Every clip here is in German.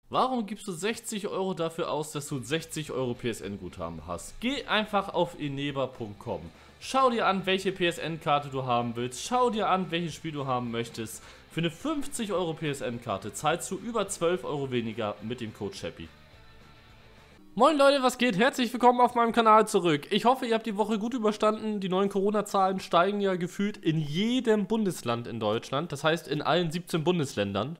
Warum gibst du 60 Euro dafür aus, dass du 60 Euro PSN-Guthaben hast? Geh einfach auf eneba.com. Schau dir an, welche PSN-Karte du haben willst. Schau dir an, welches Spiel du haben möchtest. Für eine 50 Euro PSN-Karte zahlst du über 12 Euro weniger mit dem Code SHAPPY. Moin Leute, was geht? Herzlich willkommen auf meinem Kanal zurück. Ich hoffe, ihr habt die Woche gut überstanden. Die neuen Corona-Zahlen steigen ja gefühlt in jedem Bundesland in Deutschland. Das heißt, in allen 17 Bundesländern.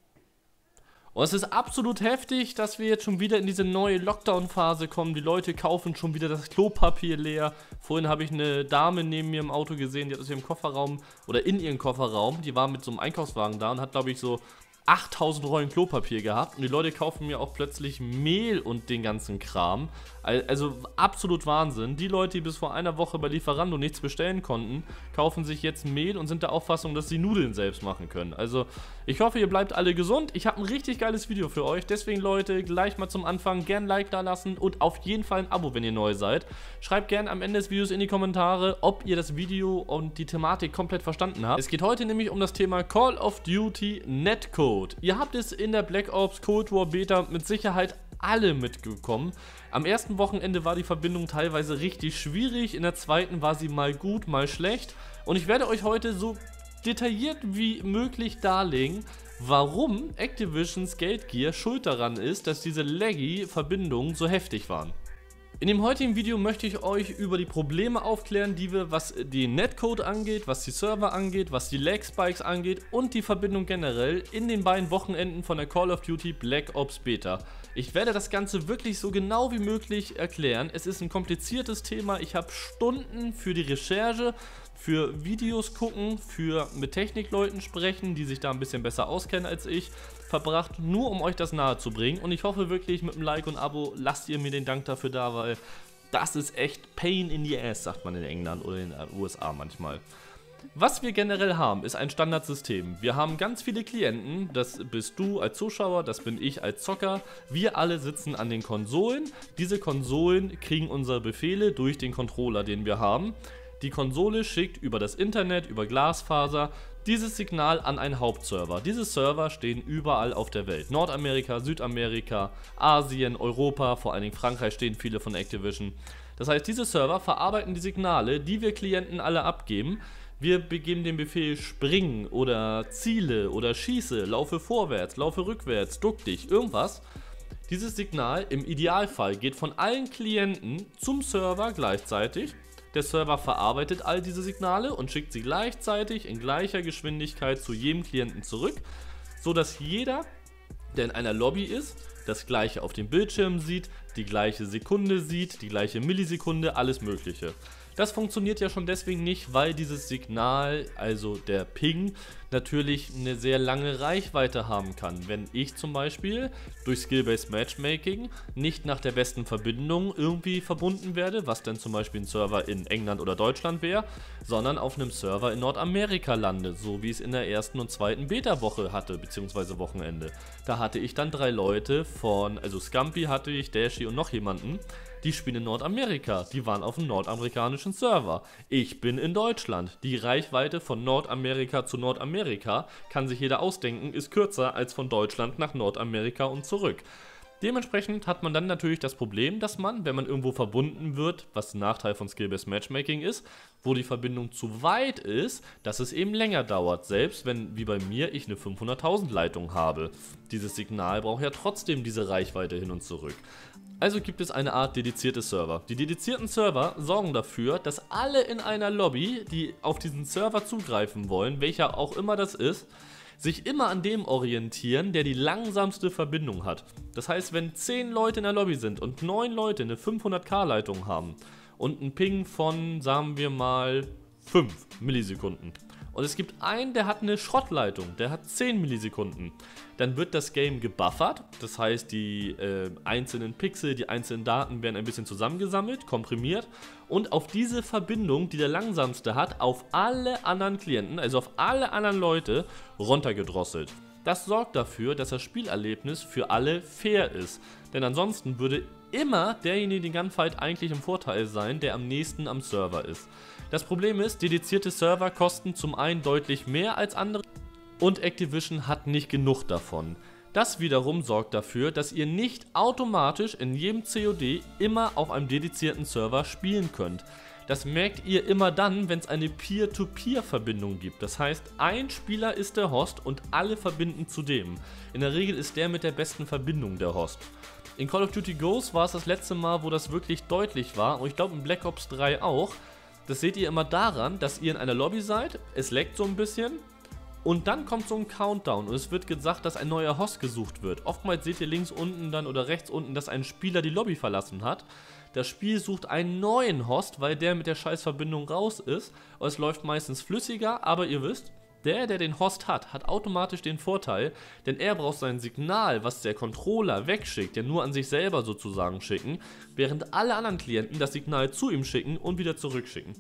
Und es ist absolut heftig, dass wir jetzt schon wieder in diese neue Lockdown-Phase kommen. Die Leute kaufen schon wieder das Klopapier leer. Vorhin habe ich eine Dame neben mir im Auto gesehen, die hat aus ihrem Kofferraum oder in ihrem Kofferraum, die war mit so einem Einkaufswagen da und hat, glaube ich, so 8000 Rollen Klopapier gehabt. Und die Leute kaufen mir auch plötzlich Mehl und den ganzen Kram. Also absolut Wahnsinn. Die Leute, die bis vor einer Woche bei Lieferando nichts bestellen konnten, kaufen sich jetzt Mehl und sind der Auffassung, dass sie Nudeln selbst machen können. Also ich hoffe, ihr bleibt alle gesund. Ich habe ein richtig geiles Video für euch. Deswegen, Leute, gleich mal zum Anfang gerne ein Like da lassen und auf jeden Fall ein Abo, wenn ihr neu seid. Schreibt gerne am Ende des Videos in die Kommentare, ob ihr das Video und die Thematik komplett verstanden habt. Es geht heute nämlich um das Thema Call of Duty Netcode. Ihr habt es in der Black Ops Cold War Beta mit Sicherheit alle mitgekommen. Am ersten Wochenende war die Verbindung teilweise richtig schwierig, in der zweiten war sie mal gut, mal schlecht. Und ich werde euch heute so detailliert wie möglich darlegen, warum Activisions Geldgier schuld daran ist, dass diese laggy Verbindungen so heftig waren. In dem heutigen Video möchte ich euch über die Probleme aufklären, die wir, was den Netcode angeht, was die Server angeht, was die Lag Spikes angeht und die Verbindung generell in den beiden Wochenenden von der Call of Duty Black Ops Beta. Ich werde das Ganze wirklich so genau wie möglich erklären. Es ist ein kompliziertes Thema. Ich habe Stunden für die Recherche, für Videos gucken, für mit Technikleuten sprechen, die sich da ein bisschen besser auskennen als ich, verbracht, nur um euch das nahe zu bringen. Und ich hoffe wirklich, mit einem Like und Abo lasst ihr mir den Dank dafür da, weil das ist echt Pain in the Ass, sagt man in England oder in den USA manchmal. Was wir generell haben, ist ein Standardsystem. Wir haben ganz viele Klienten, das bist du als Zuschauer, das bin ich als Zocker. Wir alle sitzen an den Konsolen. Diese Konsolen kriegen unsere Befehle durch den Controller, den wir haben. Die Konsole schickt über das Internet, über Glasfaser, dieses Signal an einen Hauptserver. Diese Server stehen überall auf der Welt. Nordamerika, Südamerika, Asien, Europa, vor allen Dingen Frankreich stehen viele von Activision. Das heißt, diese Server verarbeiten die Signale, die wir Klienten alle abgeben. Wir begeben den Befehl springen oder ziele oder schieße, laufe vorwärts, laufe rückwärts, duck dich, irgendwas. Dieses Signal im Idealfall geht von allen Klienten zum Server gleichzeitig. Der Server verarbeitet all diese Signale und schickt sie gleichzeitig in gleicher Geschwindigkeit zu jedem Klienten zurück, sodass jeder, der in einer Lobby ist, das gleiche auf dem Bildschirm sieht, die gleiche Sekunde sieht, die gleiche Millisekunde, alles Mögliche. Das funktioniert ja schon deswegen nicht, weil dieses Signal, also der Ping, natürlich eine sehr lange Reichweite haben kann. Wenn ich zum Beispiel durch Skill-Based Matchmaking nicht nach der besten Verbindung irgendwie verbunden werde, was dann zum Beispiel ein Server in England oder Deutschland wäre, sondern auf einem Server in Nordamerika lande, so wie es in der ersten und zweiten Beta-Woche hatte, beziehungsweise Wochenende. Da hatte ich dann 3 Leute also Scumpy hatte ich, Dashi und noch jemanden, die spielen in Nordamerika, die waren auf einem nordamerikanischen Server. Ich bin in Deutschland. Die Reichweite von Nordamerika zu Nordamerika, kann sich jeder ausdenken, ist kürzer als von Deutschland nach Nordamerika und zurück. Dementsprechend hat man dann natürlich das Problem, dass man, wenn man irgendwo verbunden wird, was ein Nachteil von Skill-Based Matchmaking ist, wo die Verbindung zu weit ist, dass es eben länger dauert, selbst wenn, wie bei mir, ich eine 500.000 Leitung habe. Dieses Signal braucht ja trotzdem diese Reichweite hin und zurück. Also gibt es eine Art dedizierte Server. Die dedizierten Server sorgen dafür, dass alle in einer Lobby, die auf diesen Server zugreifen wollen, welcher auch immer das ist, sich immer an dem orientieren, der die langsamste Verbindung hat. Das heißt, wenn 10 Leute in der Lobby sind und 9 Leute eine 500k Leitung haben und einen Ping von, sagen wir mal, 5 Millisekunden und es gibt einen, der hat eine Schrottleitung, der hat 10 Millisekunden, dann wird das Game gebuffert, das heißt, die einzelnen Pixel, die einzelnen Daten werden ein bisschen zusammengesammelt, komprimiert und auf diese Verbindung, die der langsamste hat, auf alle anderen Klienten, also auf alle anderen Leute, runtergedrosselt. Das sorgt dafür, dass das Spielerlebnis für alle fair ist, denn ansonsten würde immer derjenige den Gunfight eigentlich im Vorteil sein, der am nächsten am Server ist. Das Problem ist, dedizierte Server kosten zum einen deutlich mehr als andere und Activision hat nicht genug davon. Das wiederum sorgt dafür, dass ihr nicht automatisch in jedem COD immer auf einem dedizierten Server spielen könnt. Das merkt ihr immer dann, wenn es eine Peer-to-Peer-Verbindung gibt. Das heißt, ein Spieler ist der Host und alle verbinden zu dem. In der Regel ist der mit der besten Verbindung der Host. In Call of Duty Ghosts war es das letzte Mal, wo das wirklich deutlich war, und ich glaube in Black Ops 3 auch. Das seht ihr immer daran, dass ihr in einer Lobby seid, es leckt so ein bisschen und dann kommt so ein Countdown und es wird gesagt, dass ein neuer Host gesucht wird. Oftmals seht ihr links unten dann oder rechts unten, dass ein Spieler die Lobby verlassen hat. Das Spiel sucht einen neuen Host, weil der mit der Scheißverbindung raus ist. Und es läuft meistens flüssiger, aber ihr wisst, der den Host hat automatisch den Vorteil, denn er braucht sein Signal, was der Controller wegschickt, ja nur an sich selber sozusagen schicken, während alle anderen Klienten das Signal zu ihm schicken und wieder zurückschicken.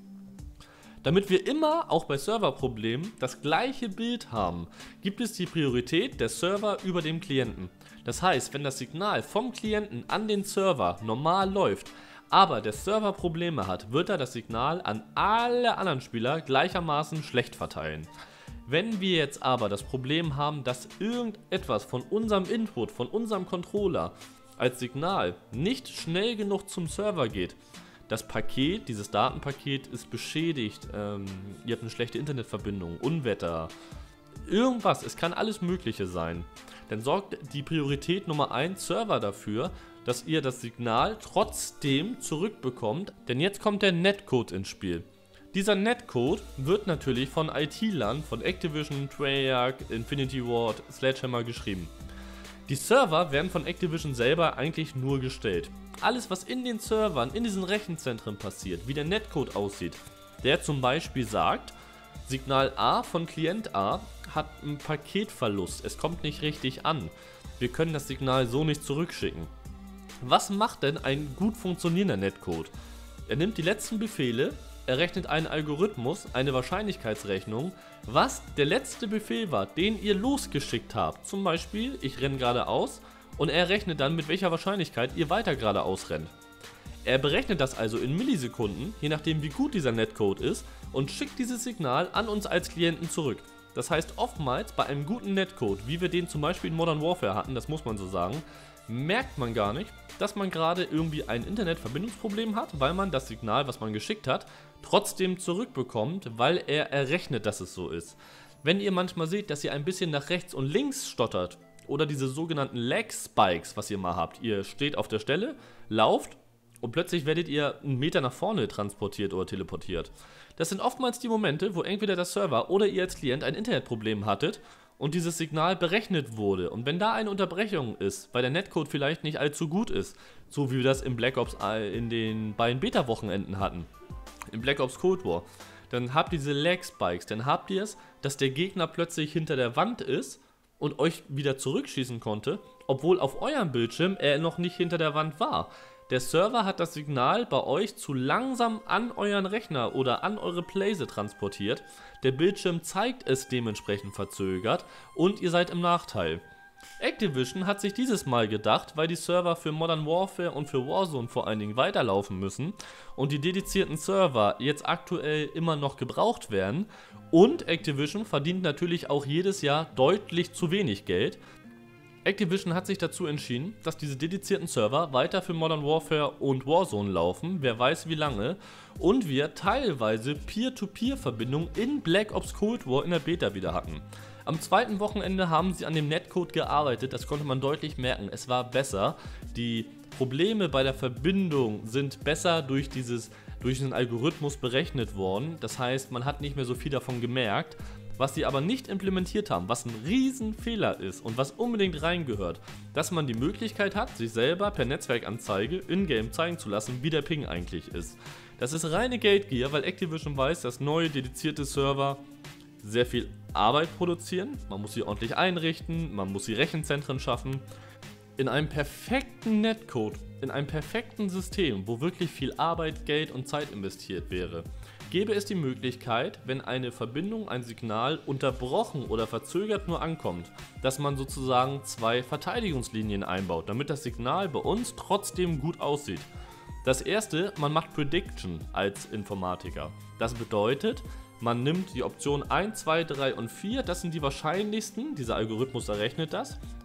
Damit wir immer, auch bei Serverproblemen, das gleiche Bild haben, gibt es die Priorität der Server über dem Klienten. Das heißt, wenn das Signal vom Klienten an den Server normal läuft, aber der Server Probleme hat, wird er das Signal an alle anderen Spieler gleichermaßen schlecht verteilen. Wenn wir jetzt aber das Problem haben, dass irgendetwas von unserem Input, von unserem Controller als Signal nicht schnell genug zum Server geht, das Paket, dieses Datenpaket ist beschädigt, ihr habt eine schlechte Internetverbindung, Unwetter, irgendwas, es kann alles Mögliche sein, dann sorgt die Priorität Nummer 1 Server dafür, dass ihr das Signal trotzdem zurückbekommt, denn jetzt kommt der Netcode ins Spiel. Dieser Netcode wird natürlich von IT-Lern, von Activision, Treyarch, Infinity Ward, Sledgehammer geschrieben. Die Server werden von Activision selber eigentlich nur gestellt. Alles, was in den Servern, in diesen Rechenzentren passiert, wie der Netcode aussieht, der zum Beispiel sagt, Signal A von Klient A hat einen Paketverlust, es kommt nicht richtig an. Wir können das Signal so nicht zurückschicken. Was macht denn ein gut funktionierender Netcode? Er nimmt die letzten Befehle, er rechnet einen Algorithmus, eine Wahrscheinlichkeitsrechnung, was der letzte Befehl war, den ihr losgeschickt habt. Zum Beispiel, ich renne geradeaus und er rechnet dann, mit welcher Wahrscheinlichkeit ihr weiter geradeaus rennt. Er berechnet das also in Millisekunden, je nachdem wie gut dieser Netcode ist, und schickt dieses Signal an uns als Klienten zurück. Das heißt, oftmals bei einem guten Netcode, wie wir den zum Beispiel in Modern Warfare hatten, das muss man so sagen, merkt man gar nicht, dass man gerade irgendwie ein Internetverbindungsproblem hat, weil man das Signal, was man geschickt hat, trotzdem zurückbekommt, weil er errechnet, dass es so ist. Wenn ihr manchmal seht, dass ihr ein bisschen nach rechts und links stottert oder diese sogenannten Lag Spikes, was ihr mal habt, ihr steht auf der Stelle, lauft und plötzlich werdet ihr einen Meter nach vorne transportiert oder teleportiert. Das sind oftmals die Momente, wo entweder der Server oder ihr als Klient ein Internetproblem hattet und dieses Signal berechnet wurde. Und wenn da eine Unterbrechung ist, weil der Netcode vielleicht nicht allzu gut ist, so wie wir das in Black Ops in den beiden Beta-Wochenenden hatten, in Black Ops Cold War, dann habt ihr diese Lag Spikes, dann habt ihr es, dass der Gegner plötzlich hinter der Wand ist und euch wieder zurückschießen konnte, obwohl auf eurem Bildschirm er noch nicht hinter der Wand war. Der Server hat das Signal bei euch zu langsam an euren Rechner oder an eure Playse transportiert. Der Bildschirm zeigt es dementsprechend verzögert und ihr seid im Nachteil. Activision hat sich dieses Mal gedacht, weil die Server für Modern Warfare und für Warzone vor allen Dingen weiterlaufen müssen und die dedizierten Server jetzt aktuell immer noch gebraucht werden, und Activision verdient natürlich auch jedes Jahr deutlich zu wenig Geld. Activision hat sich dazu entschieden, dass diese dedizierten Server weiter für Modern Warfare und Warzone laufen, wer weiß wie lange, und wir teilweise Peer-to-Peer-Verbindungen in Black Ops Cold War in der Beta wieder hatten. Am zweiten Wochenende haben sie an dem Netcode gearbeitet, das konnte man deutlich merken, es war besser. Die Probleme bei der Verbindung sind besser durch diesen Algorithmus berechnet worden, das heißt, man hat nicht mehr so viel davon gemerkt. Was sie aber nicht implementiert haben, was ein Riesenfehler ist und was unbedingt reingehört, dass man die Möglichkeit hat, sich selber per Netzwerkanzeige in-game zeigen zu lassen, wie der Ping eigentlich ist. Das ist reine Geldgier, weil Activision weiß, dass neue dedizierte Server sehr viel Arbeit produzieren, man muss sie ordentlich einrichten, man muss die Rechenzentren schaffen. In einem perfekten Netcode, in einem perfekten System, wo wirklich viel Arbeit, Geld und Zeit investiert wäre, gäbe es die Möglichkeit, wenn eine Verbindung, ein Signal unterbrochen oder verzögert nur ankommt, dass man sozusagen 2 Verteidigungslinien einbaut, damit das Signal bei uns trotzdem gut aussieht. Das erste, man macht Prediction als Informatiker. Das bedeutet, man nimmt die Option 1, 2, 3 und 4, das sind die wahrscheinlichsten, dieser Algorithmus errechnet das,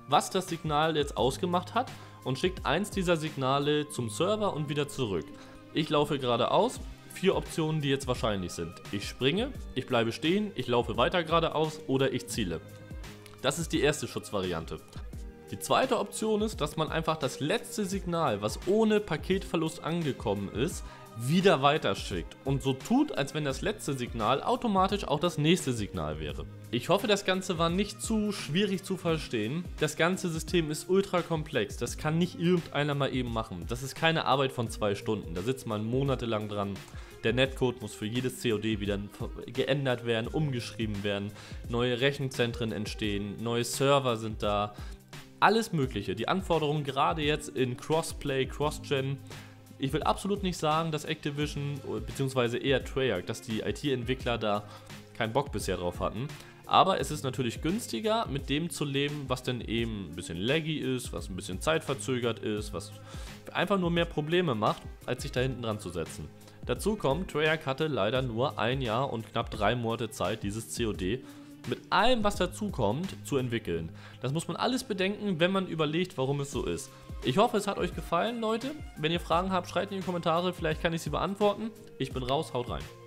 was das Signal jetzt ausgemacht hat und schickt eins dieser Signale zum Server und wieder zurück. Ich laufe geradeaus, 4 Optionen, die jetzt wahrscheinlich sind. Ich springe, ich bleibe stehen, ich laufe weiter geradeaus oder ich ziele. Das ist die erste Schutzvariante. Die zweite Option ist, dass man einfach das letzte Signal, was ohne Paketverlust angekommen ist, wieder weiterschickt und so tut, als wenn das letzte Signal automatisch auch das nächste Signal wäre. Ich hoffe, das Ganze war nicht zu schwierig zu verstehen. Das ganze System ist ultra komplex, das kann nicht irgendeiner mal eben machen. Das ist keine Arbeit von 2 Stunden, da sitzt man monatelang dran. Der Netcode muss für jedes COD wieder geändert werden, umgeschrieben werden, neue Rechenzentren entstehen, neue Server sind da, alles mögliche. Die Anforderungen gerade jetzt in Crossplay, Cross-Gen. Ich will absolut nicht sagen, dass Activision, beziehungsweise eher Treyarch, dass die IT-Entwickler da keinen Bock bisher drauf hatten. Aber es ist natürlich günstiger, mit dem zu leben, was dann eben ein bisschen laggy ist, was ein bisschen zeitverzögert ist, was einfach nur mehr Probleme macht, als sich da hinten dran zu setzen. Dazu kommt, Treyarch hatte leider nur 1 Jahr und knapp 3 Monate Zeit, dieses COD mit allem, was dazu kommt, zu entwickeln. Das muss man alles bedenken, wenn man überlegt, warum es so ist. Ich hoffe, es hat euch gefallen, Leute. Wenn ihr Fragen habt, schreibt in die Kommentare, vielleicht kann ich sie beantworten. Ich bin raus, haut rein.